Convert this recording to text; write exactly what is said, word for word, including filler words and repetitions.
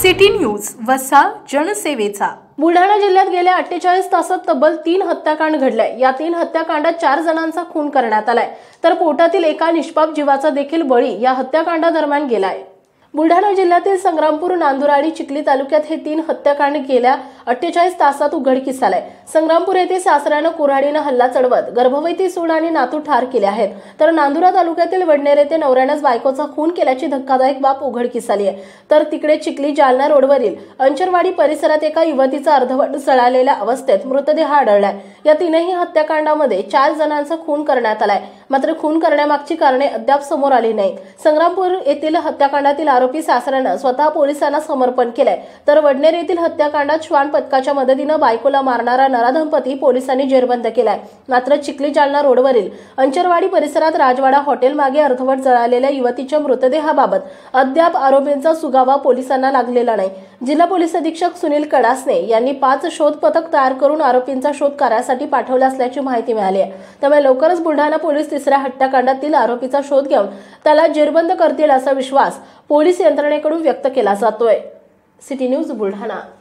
City news वसा जनसेवेचा। बुलढाणा जिल्ह्यात गेल्या अठ्ठेचाळीस तासात तब्बल तीन हत्याकांड घडले। या तीन हत्याकांडात चार जणांचा खून करण्यात आलाय, तर पोटातील एका निष्पाप जीवाचा देखील बळी या हत्याकांडादरम्यान गेलाय। बुलढाणा जिल्ह्यातील संग्रामपूर, नांदुर आणि चिखली तालुक्यात हे तीन हत्याकांड गेल्या अठ्ठेचाळीस तासात उघडकीस आले। संग्रामपूर येथे सासऱ्याने कुऱ्हाडीने हल्ला चढवत गर्भवती सून आणि नातू ठार केले आहेत, तर नांदुरा तालुक्यातील वडनेर येथे नवऱ्यानेच बायकोचा खून केल्याची धक्कादायक बाब उघडकीस आली आहे। तर तिकडे चिखली जालना रोडवरील अंचरवाडी परिसरात एका युवतीचा अर्धवट जळालेल्या अवस्थेत मृतदेह आढळलाय। या तीनही हत्याकांडामध्ये चार जणांचा खून करण्यात आलाय, मात्र खून करण्यामागची कारणे अद्याप समोर आली नाहीत। संग्रामपूर येथील हत्याकांडातील आरोपी सासऱ्याने स्वतः पोलिसांना समर्पण केले, तर वडनेर येथील हत्याकांडात श्वान पथकाच्या मदतीने बायकोला मारणारा नराधमपती पोलिसांनी जेरबंद केलाय। मात्र चिखली जालना रोडवरील अंचरवाडी परिसरात राजवाडा हॉटेल मागे अर्धवट जळालेल्या युवतीच्या मृतदेहाबाबत अद्याप आरोपींचा सुगावा पोलिसांना लागलेला नाही। जिल्हा पोलीस अधीक्षक सुनील कडासने यांनी पाच शोध पथक तयार करून आरोपींचा शोध कार्यासाठी पाठवले असल्याची माहिती मिळाली आहे। त्यामुळे लवकरच बुलढाणा पोलीस तिसऱ्या हत्याकांडातील आरोपीचा शोध घेऊन त्याला जेरबंद करतील असा विश्वास पोलीस यंत्रणेकडून व्यक्त केला जातोय। City news Buldhana.